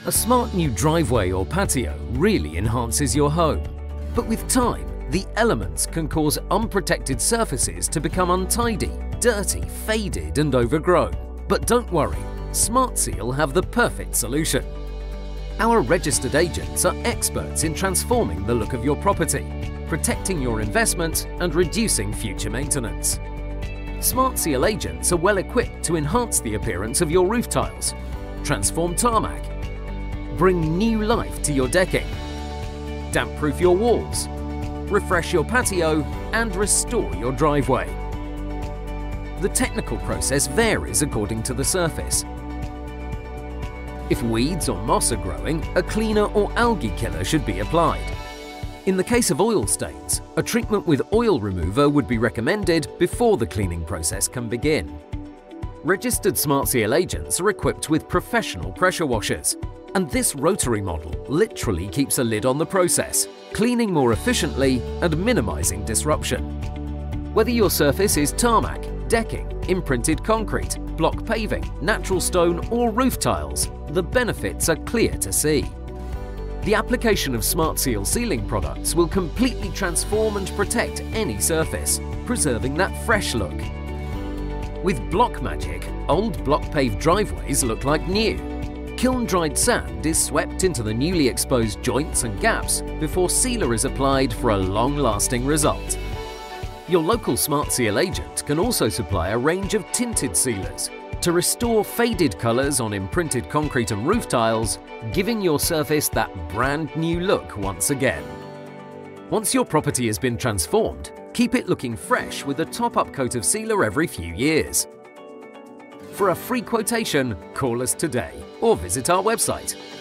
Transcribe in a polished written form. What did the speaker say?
A smart new driveway or patio really enhances your home. But with time, the elements can cause unprotected surfaces to become untidy, dirty, faded and overgrown. But don't worry, SmartSeal have the perfect solution. Our registered agents are experts in transforming the look of your property, protecting your investment and reducing future maintenance. SmartSeal agents are well equipped to enhance the appearance of your roof tiles, transform tarmac, bring new life to your decking, damp-proof your walls, refresh your patio and restore your driveway. The technical process varies according to the surface. If weeds or moss are growing, a cleaner or algae killer should be applied. In the case of oil stains, a treatment with oil remover would be recommended before the cleaning process can begin. Registered SmartSeal agents are equipped with professional pressure washers, and this rotary model literally keeps a lid on the process, cleaning more efficiently and minimizing disruption. Whether your surface is tarmac, decking, imprinted concrete, block paving, natural stone or roof tiles, the benefits are clear to see. The application of SmartSeal sealing products will completely transform and protect any surface, preserving that fresh look. With Block Magic, old block-paved driveways look like new. Kiln-dried sand is swept into the newly exposed joints and gaps before sealer is applied for a long-lasting result. Your local SmartSeal agent can also supply a range of tinted sealers to restore faded colours on imprinted concrete and roof tiles, giving your surface that brand new look once again. Once your property has been transformed, keep it looking fresh with a top-up coat of sealer every few years. For a free quotation, call us today or visit our website